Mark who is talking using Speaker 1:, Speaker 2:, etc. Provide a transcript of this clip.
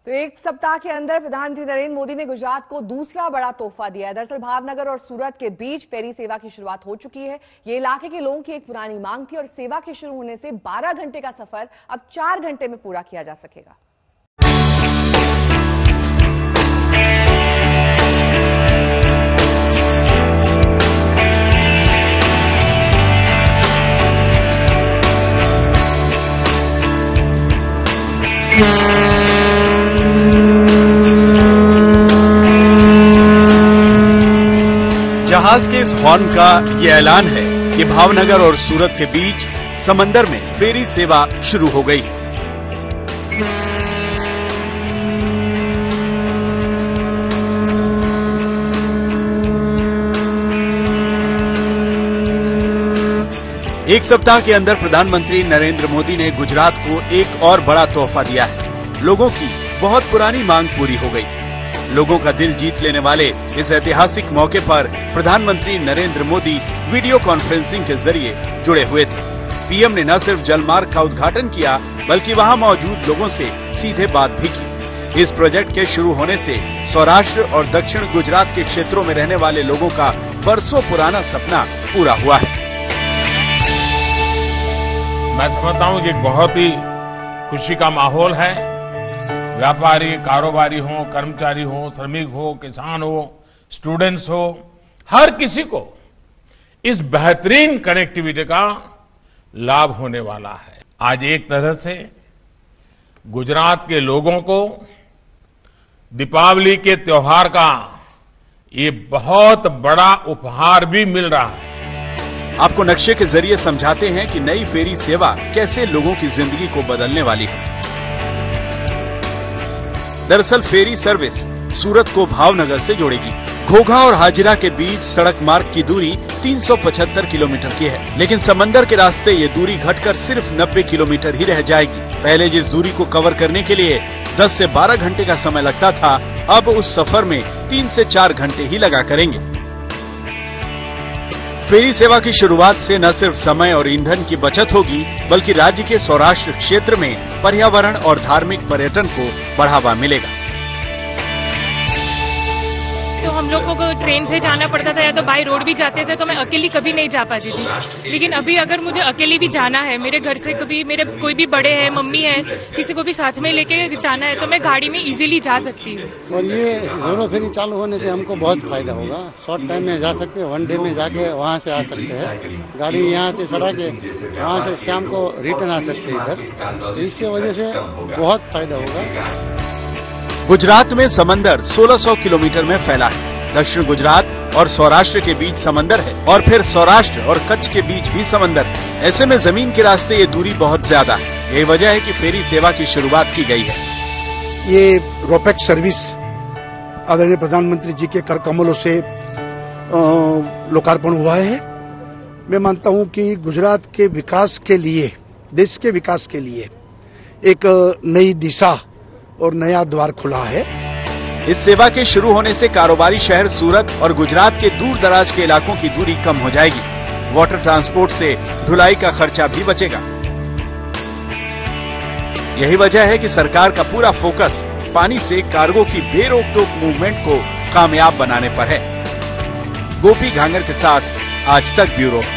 Speaker 1: तो एक सप्ताह के अंदर प्रधानमंत्री नरेंद्र मोदी ने गुजरात को दूसरा बड़ा तोहफा दिया है। दरअसल भावनगर और सूरत के बीच फेरी सेवा की शुरुआत हो चुकी है। ये इलाके के लोगों की एक पुरानी मांग थी और सेवा के शुरू होने से 12 घंटे का सफर अब 4 घंटे में पूरा किया जा सकेगा।
Speaker 2: जहाज के इस हॉर्न का ये ऐलान है कि भावनगर और सूरत के बीच समंदर में फेरी सेवा शुरू हो गई। एक सप्ताह के अंदर प्रधानमंत्री नरेंद्र मोदी ने गुजरात को एक और बड़ा तोहफा दिया है। लोगों की बहुत पुरानी मांग पूरी हो गई। लोगों का दिल जीत लेने वाले इस ऐतिहासिक मौके पर प्रधानमंत्री नरेंद्र मोदी वीडियो कॉन्फ्रेंसिंग के जरिए जुड़े हुए थे। पीएम ने न सिर्फ जलमार्ग का उद्घाटन किया बल्कि वहां मौजूद लोगों से सीधे बात भी की। इस प्रोजेक्ट के शुरू होने से सौराष्ट्र और दक्षिण गुजरात के क्षेत्रों में रहने वाले लोगों का बरसों पुराना सपना पूरा हुआ है।
Speaker 3: मैं समझता हूँ कि बहुत ही खुशी का माहौल है। व्यापारी, कारोबारी हो, कर्मचारी हो, श्रमिक हो, किसान हो, स्टूडेंट्स हो, हर किसी को इस बेहतरीन कनेक्टिविटी का लाभ होने वाला है। आज एक तरह से गुजरात के लोगों को दीपावली के त्योहार का ये बहुत बड़ा उपहार भी मिल रहा है।
Speaker 2: आपको नक्शे के जरिए समझाते हैं कि नई फेरी सेवा कैसे लोगों की जिंदगी को बदलने वाली है। दरअसल फेरी सर्विस सूरत को भावनगर से जोड़ेगी। घोघा और हाजिरा के बीच सड़क मार्ग की दूरी 375 किलोमीटर की है, लेकिन समंदर के रास्ते ये दूरी घटकर सिर्फ 90 किलोमीटर ही रह जाएगी। पहले जिस दूरी को कवर करने के लिए 10 से 12 घंटे का समय लगता था, अब उस सफर में 3 से 4 घंटे ही लगा करेंगे। फेरी सेवा की शुरुआत से न सिर्फ समय और ईंधन की बचत होगी बल्कि राज्य के सौराष्ट्र क्षेत्र में पर्यावरण और धार्मिक पर्यटन को बढ़ावा मिलेगा।
Speaker 4: तो हम लोग को ट्रेन से जाना पड़ता था या तो बाय रोड भी जाते थे, तो मैं अकेली कभी नहीं जा पाती थी। लेकिन अभी अगर मुझे अकेली भी जाना है, मेरे घर से कभी मेरे कोई भी बड़े हैं, मम्मी है, किसी को भी साथ में लेके जाना है, तो मैं गाड़ी में इजीली जा सकती हूँ।
Speaker 5: और ये रोरो फेरी चालू होने से हमको बहुत फायदा होगा। शॉर्ट टाइम में जा सकते हैं, 1 डे में जाके वहाँ से आ सकते हैं। गाड़ी यहाँ से चढ़ा के वहाँ से शाम को रिटर्न आ सकते हैं इधर। तो इससे वजह से बहुत फायदा होगा।
Speaker 2: गुजरात में समंदर 1600 किलोमीटर में फैला है। दक्षिण गुजरात और सौराष्ट्र के बीच समंदर है और फिर सौराष्ट्र और कच्छ के बीच भी समंदर है। ऐसे में जमीन के रास्ते ये दूरी बहुत ज्यादा है। यही वजह है कि फेरी सेवा की शुरुआत की गई है।
Speaker 6: ये रोपैक्स सर्विस आदरणीय प्रधानमंत्री जी के कर कमलों से लोकार्पण हुआ है। मैं मानता हूँ कि गुजरात के विकास के लिए, देश के विकास के लिए एक नई दिशा और नया द्वार खुला है।
Speaker 2: इस सेवा के शुरू होने से कारोबारी शहर सूरत और गुजरात के दूर दराज के इलाकों की दूरी कम हो जाएगी। वाटर ट्रांसपोर्ट से ढुलाई का खर्चा भी बचेगा। यही वजह है कि सरकार का पूरा फोकस पानी से कार्गो की बेरोक टोक मूवमेंट को कामयाब बनाने पर है। गोपी घांगर के साथ आज तक ब्यूरो।